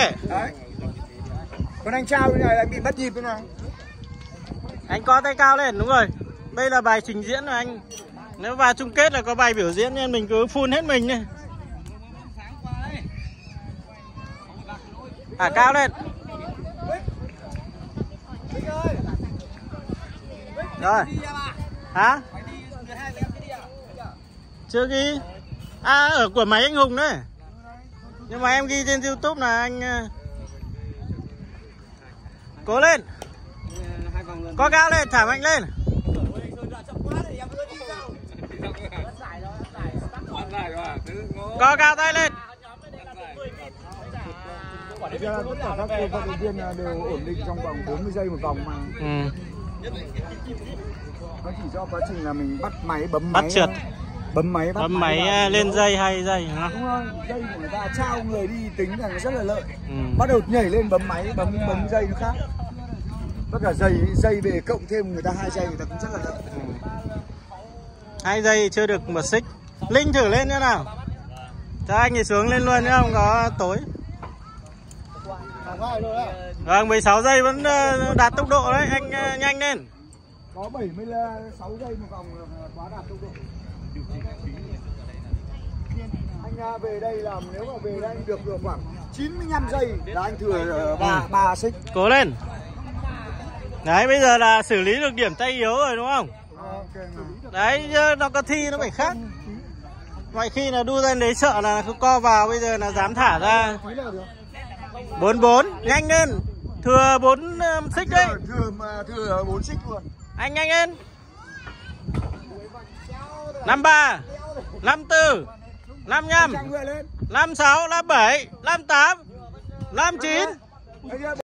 đấy. Còn anh trao như này lại bị mất nhịp thế này. Anh có tay cao lên, đúng rồi. Đây là bài trình diễn rồi anh. Nếu vào chung kết là có bài biểu diễn nên mình cứ full hết mình đi. Cao lên. Rồi. Hả? Chưa ghi. Ở của máy anh Hùng đấy. Nhưng mà em ghi trên YouTube là anh cố lên. Có cao lên, thả mạnh lên. Có cao tay lên. Tất cả các vận động viên đều ổn định trong vòng 40 giây một vòng mà. Nó chỉ do quá trình là mình bắt máy, bấm máy. Bắt trượt. Bấm máy lên dây hay dây hả? Đúng rồi, dây của người ta trao người đi tính là rất là lợi. Bắt đầu nhảy lên bấm máy, bấm dây nó khác. Tất cả dây về cộng thêm người ta 2 giây người ta cũng rất là lợi. 2 giây chưa được một xích. Linh thử lên nữa nào. Cho anh thì xuống lên luôn nhá, không có tối. Vâng, 16 giây vẫn đạt tốc độ đấy, anh nhanh lên. Có 76 giây một vòng là quá đạt tốc độ. Anh về đây làm, nếu mà về đây anh được khoảng 95 giây là anh thừa 3 xích. Cố lên. Đấy, bây giờ là xử lý được điểm tay yếu rồi đúng không? Đấy, nó có thi nó phải khác. Mọi khi là đu ra đấy sợ là cứ co vào, bây giờ là dám thả ra. 44, nhanh lên. Thừa 4 xích đấy. Thừa 4 xích luôn. Anh nhanh lên. 53, 54, 55, 56, 57, 58, 59.